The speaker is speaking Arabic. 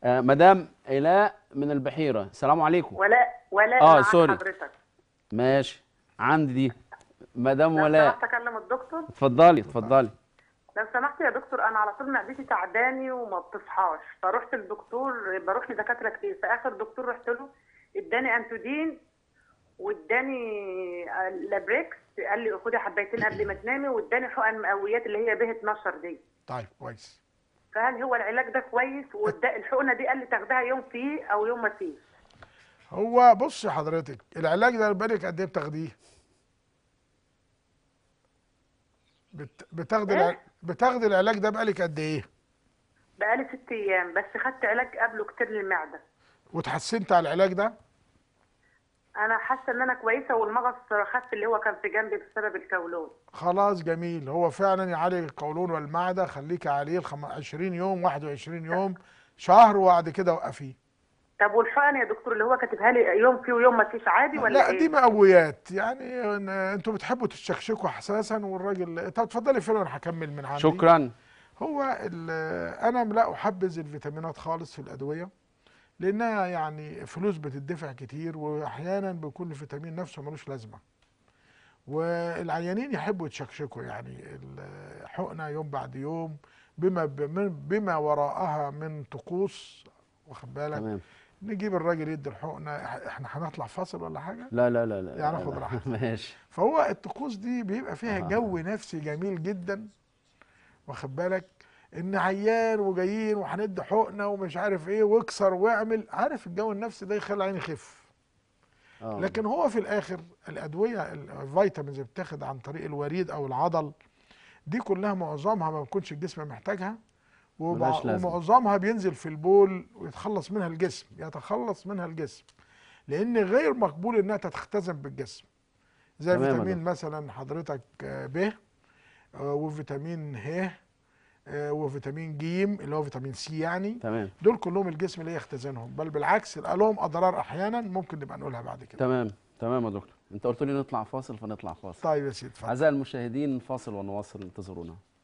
مدام إيلاء من البحيرة، السلام عليكم. ولا مع سوري. حضرتك. ماشي، عندي دي مدام لو ولاء. سمحت اكلم الدكتور. اتفضلي اتفضلي. لو سمحت يا دكتور، انا على طول معدتي تعباني وما بتصحاش، فروحت للدكتور، بروح لدكاتره كتير، فاخر دكتور رحت له اداني انتودين واداني لابريكس، قال لي خدي حبايتين قبل ما تنامي، واداني حقن مقويات اللي هي به 12 دي. طيب كويس. فهل هو العلاج ده كويس؟ الحقنه دي قال لي تاخدها يوم فيه او يوم ما فيه. هو بص حضرتك، العلاج ده بالك قد ايه بتاخديه؟ ايه؟ بتاخدي العلاج ده بقالك قد ايه؟ بقالي 6 ايام، بس خدت علاج قبله كتير للمعده. وتحسنت على العلاج ده؟ انا حاسه ان انا كويسه، والمغص خف اللي هو كان في جنبي بسبب الكولون. خلاص جميل. هو فعلا يعالج القولون والمعده، خليك عليه 20 يوم 21 يوم شهر، وبعد كده وقفيه. طب والحقن يا دكتور اللي هو كاتبها لي يوم فيه ويوم ما فيش، عادي ولا لا دي ايه؟ مقويات يعني. انتوا بتحبوا تشكشكوا اساسا، والراجل طب اتفضلي فين وانا هكمل من عندي. شكرا. هو انا لا احبذ الفيتامينات خالص في الادويه، لانها يعني فلوس بتدفع كتير، واحيانا بيكون الفيتامين نفسه ملوش لازمه، والعيانين يحبوا يتشكشكوا يعني الحقنه يوم بعد يوم، بما وراءها من طقوس، واخد بالك. تمام. نجيب الراجل يدي الحقنه، احنا هنطلع فاصل ولا حاجه؟ لا لا لا لا يعني لا, خد لا. راحتك. ماشي. فهو الطقوس دي بيبقى فيها جو نفسي جميل جدا، واخد بالك، ان عيان وجايين وهندي حقنه ومش عارف ايه واكسر واعمل، عارف الجو النفسي ده يخلي عيني يخف. لكن هو في الاخر الادويه الفيتامينز اللي بتاخد عن طريق الوريد او العضل دي كلها معظمها ما بيكونش الجسم محتاجها، ملهاش لازمة. ومعظمها بينزل في البول ويتخلص منها الجسم، يتخلص منها الجسم، لان غير مقبول انها تختزن بالجسم. زي تمام يا فيتامين دكتور. مثلا حضرتك ب، وفيتامين ه، وفيتامين ج اللي هو فيتامين سي يعني. تمام دول كلهم الجسم لا يختزنهم، بل بالعكس لهم اضرار احيانا ممكن نبقى نقولها بعد كده. تمام تمام يا دكتور، انت قلت لي نطلع فاصل فنطلع فاصل. طيب يا سيدي اتفضل. اعزائي المشاهدين، فاصل ونواصل، انتظرونا.